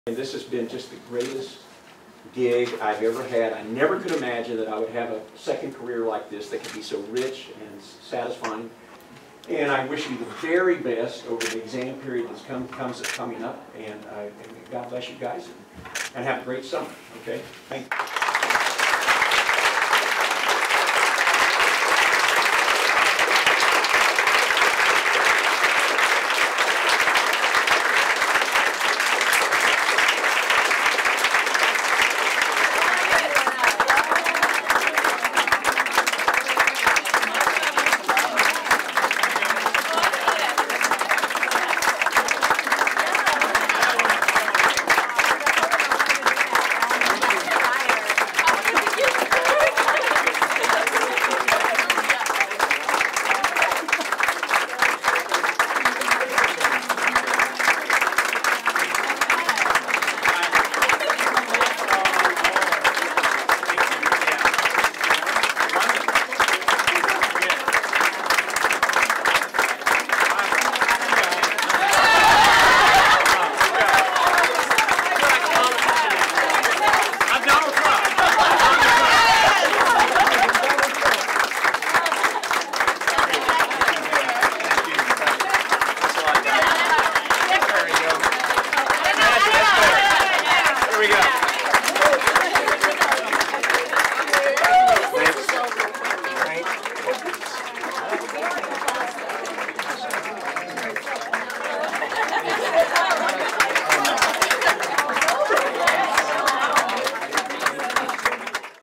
And this has been just the greatest gig I've ever had. I never could imagine that I would have a second career like this that could be so rich and satisfying. And I wish you the very best over the exam period that's coming up. And God bless you guys, and have a great summer. Okay? Thank you.